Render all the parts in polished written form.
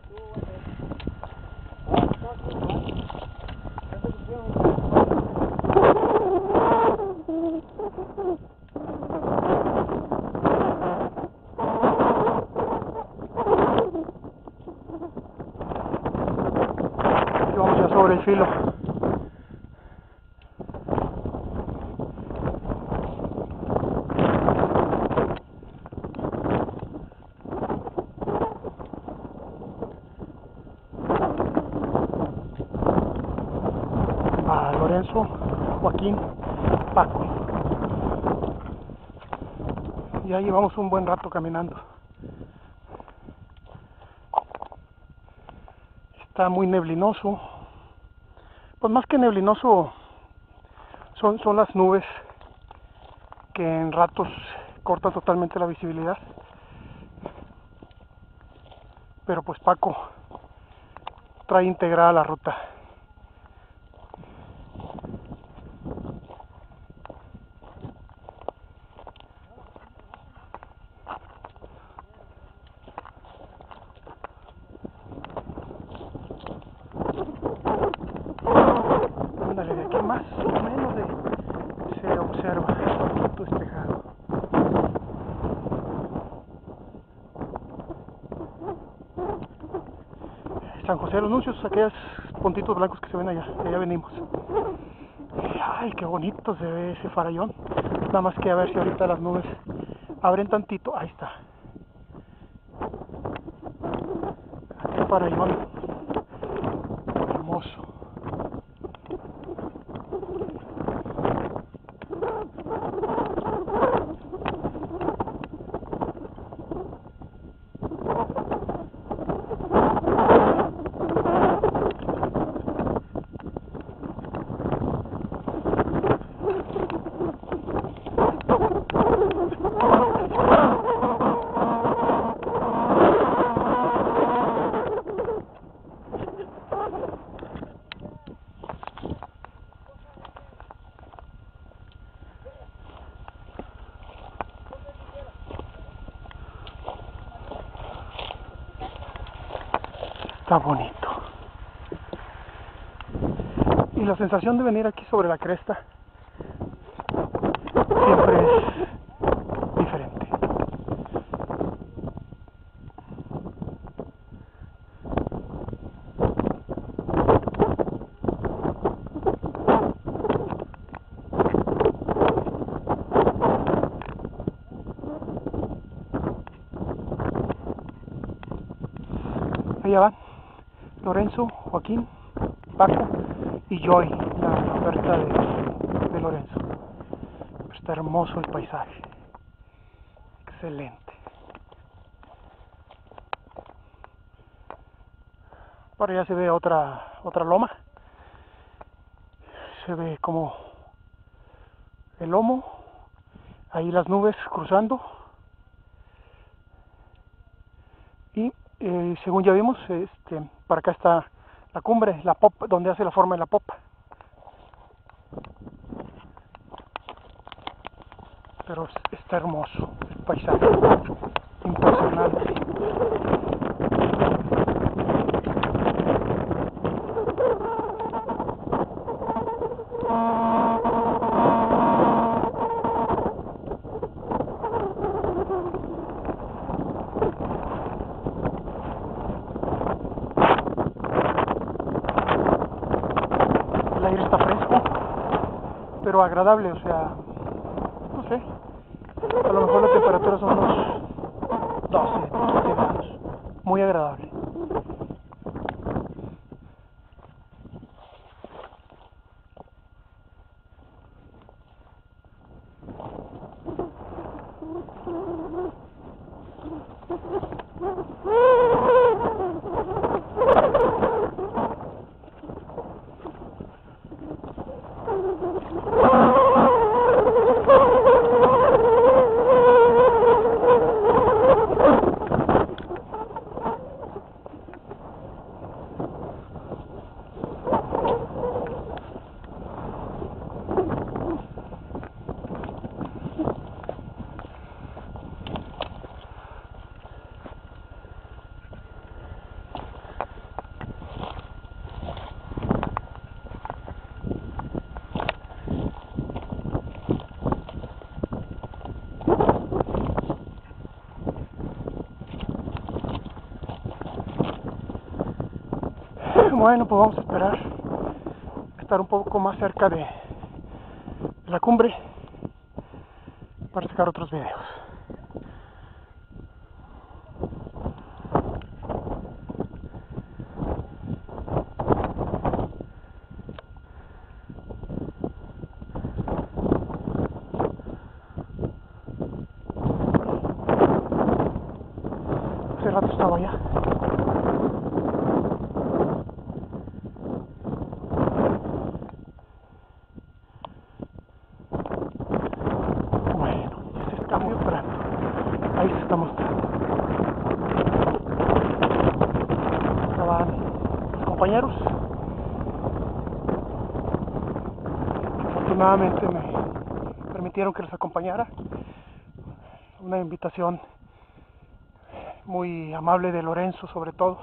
Y vamos ya sobre el filo. A Lorenzo, Joaquín, Paco. Ya llevamos un buen rato caminando. Está muy neblinoso. Pues más que neblinoso son las nubes que en ratos cortan totalmente la visibilidad. Pero pues Paco trae integrada la ruta. Ándale, de aquí más o menos se observa tu despejado. San José de los Nuncios, aquellos puntitos blancos que se ven allá, de allá venimos. Ay, qué bonito se ve ese farallón. Nada más que a ver si ahorita las nubes abren tantito. Ahí está. Aquel farallón hermoso. Está bonito. Y la sensación de venir aquí sobre la cresta siempre es diferente. Allá van Lorenzo, Joaquín, Paco y Joy, la perrita de Lorenzo. Está hermoso el paisaje. Excelente. Por allá se ve otra loma. Se ve como el lomo. Ahí las nubes cruzando. Y según ya vimos, para acá está la cumbre, la pop, donde hace la forma de la pop. Pero está hermoso el paisaje, impresionante. El aire está fresco, pero agradable, o sea, no sé, a lo mejor la temperatura son unos 12, 15 grados, muy agradable. Bueno, pues vamos a esperar a estar un poco más cerca de la cumbre para sacar otros videos. Hace rato estaba allá. Bueno, ya se está mostrando. Ahí se está mostrando. Estaban los compañeros. Afortunadamente me permitieron que les acompañara. Una invitación muy amable de Lorenzo, sobre todo,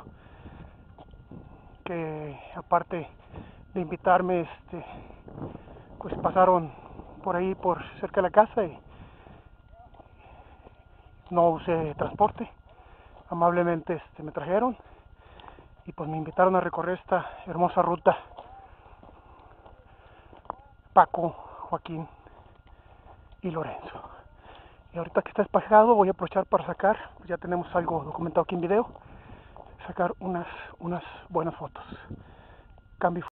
que aparte de invitarme, pues pasaron por ahí, por cerca de la casa, y no usé transporte. Amablemente me trajeron y pues me invitaron a recorrer esta hermosa ruta. Paco, Joaquín y Lorenzo. Y ahorita que está despejado voy a aprovechar para sacar, ya tenemos algo documentado aquí en video, sacar unas buenas fotos. Cambio.